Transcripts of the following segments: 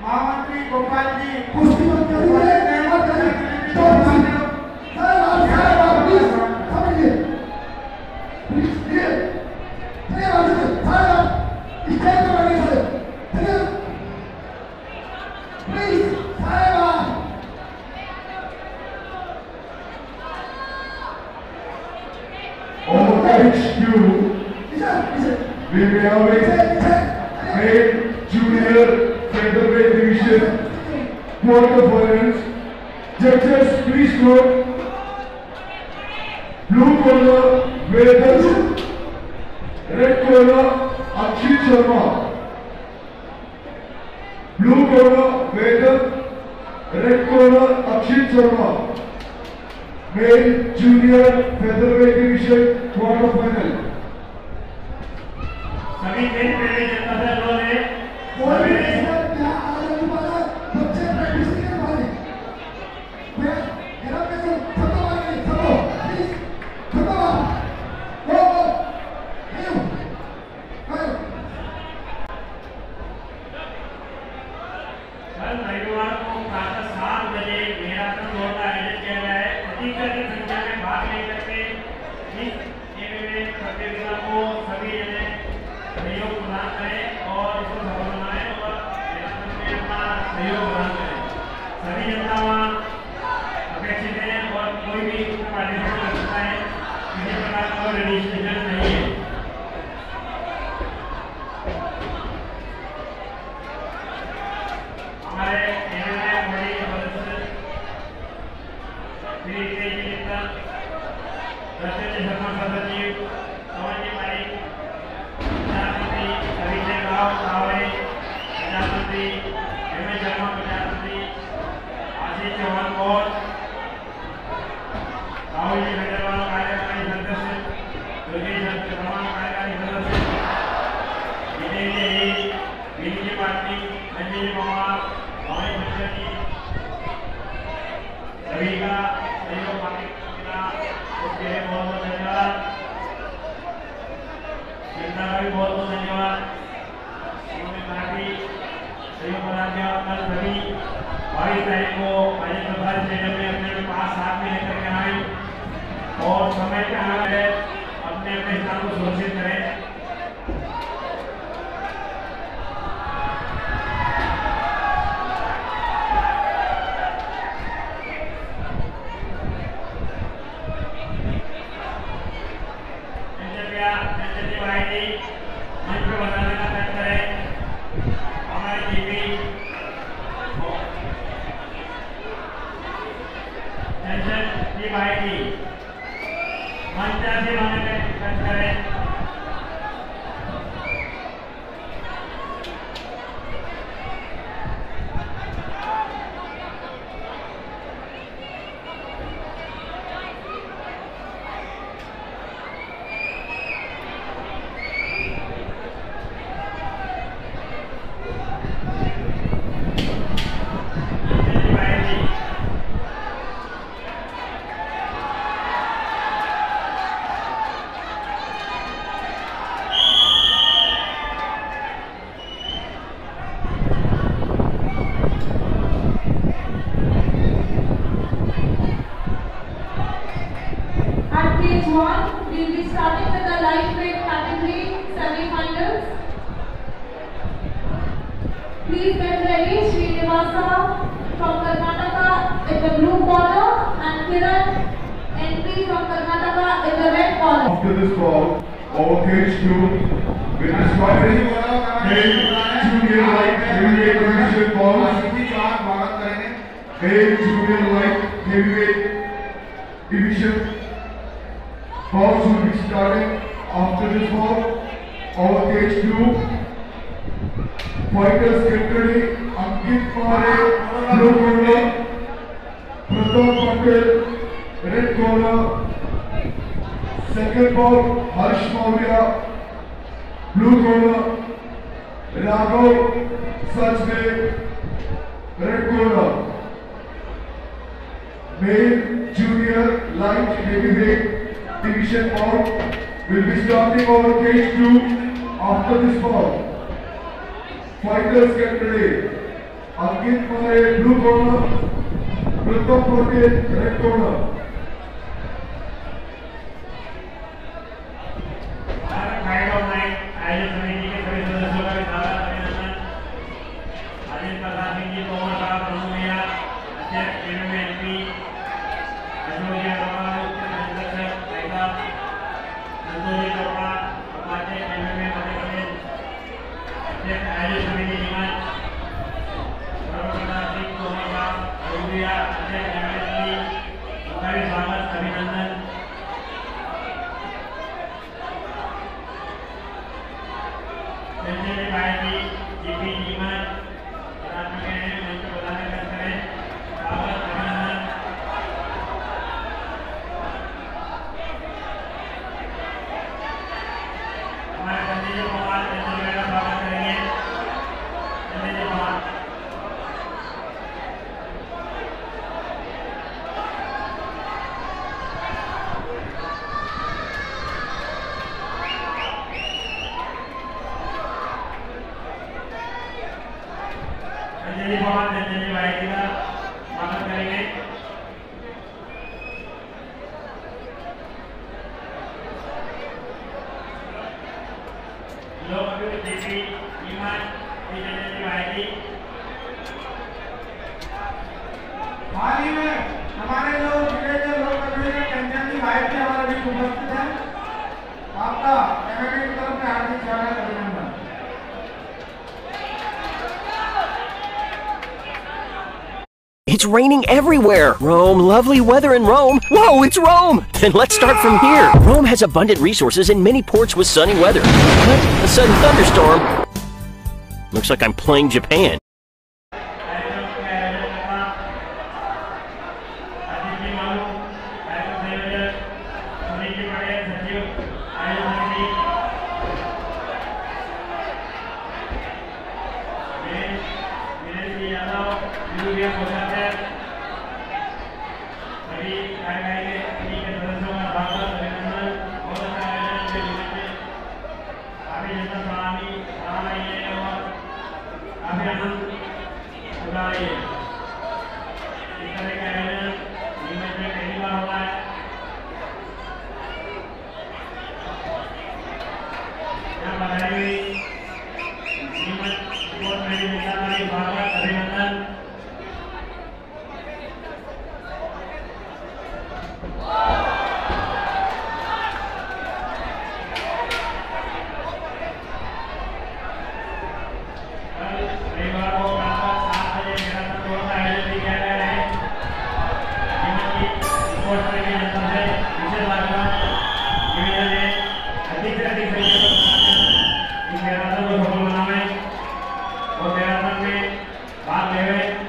महामंत्री गोपाल जी कुश्ती मत करिए, मत करिए। समझिए प्लीज, ये चलिए आगे से सारे स्टेज पे बैठिए सारे, चलिए प्लीज सारे बाहर। On HQ, we will have a male junior featherweight division quarterfinals. Judges, please note. Blue corner, Vedas. Red corner, Akshit Sharma. Blue corner, Vedas. Red corner, Akshit Sharma. Male junior featherweight division quarterfinal. सभी खेल प्रेमी जनता से अनुरोध है, कोई भी इसमें क्या आगे वाला बच्चे प्रैक्टिस नहीं कर पा रहे। मैं मेरा पैसे खत्म आ गए, खत्म प्लीज खत्म आ वो आयो आयो। कल रविवार को प्रातः 7 बजे मैराथन दौड़ का आयोजन किया गया है। अधिकतर की संख्या में भाग लेकर के इस प्रतियोगिता को सभी जने सहयोग प्रदान करें और इसको सफल बनाएं और मैराथन में अपना सहयोग प्रदान करें। सभी जनता वहाँ अपेक्षित है और कोई भी इसमें पार्टिसिपेट कर सकता है, किसी प्रकार का रजिस्ट्रेशन नहीं है। हमारे बड़ी सदस्य श्री तेजी मित्तल, रचना शर्मा सचिव, पवन पारिक, प्रजापति अभिषेक राव सावरे, प्रजापति एम एस शर्मा, प्रजापति आशीष चौहान कौर, राहुल जी खंडेलवाल कार्यकारी सदस्य, योगेश शर्मा कार्यकारी सदस्य, विजय जी बीजेपी पार्टी, संजय पवार, हमारे मित्र जी, सभी का सहयोग पार्टी उसके लिए बहुत बहुत धन्यवाद। जनता का भी बहुत बहुत धन्यवाद। उन्होंने काफी सहयोग प्रदान किया। कल सभी 22 तारीख को राजेंद्र प्रसाद स्टेडियम में अपने पास साथ में लेकर के आए और समय पे आ गए, अपने अपने स्थान को सुरक्षित करें। We'll be starting with the lightweight category semi-finals. Please get ready. Srinivasa from Karnataka in the blue corner and Kiran NP from Karnataka in the red corner. After this call, our cage 2 will be starting male junior light heavyweight division balls. Male junior light heavyweight division balls will be starting after this ball. Our cage 2 fighters get ready. Ankit Mare, blue corner. Pratham Patel, red corner. Second ball, Harsh Maurya, blue corner. Raghav Sajdev, red corner. Male junior light heavyweight division bout will be starting over cage 2 after this ball. Fighters get ready. Ankit Mare, blue corner, Pratham Patel, red corner. हाल ही में हमारे जो जिले के लोक प्रतिनिधि कंचन जी भाई जी हमारे बीच उपस्थित हैं। आपका एमएमए की तरफ से हार्दिक स्वागत अभिनंदन। It's raining everywhere! Rome, lovely weather in Rome! Whoa, it's Rome! Then let's start from here! Rome has abundant resources and many ports with sunny weather. But a sudden thunderstorm... Looks like I'm playing Japan. भाग ले रहे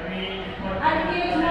सभी At cage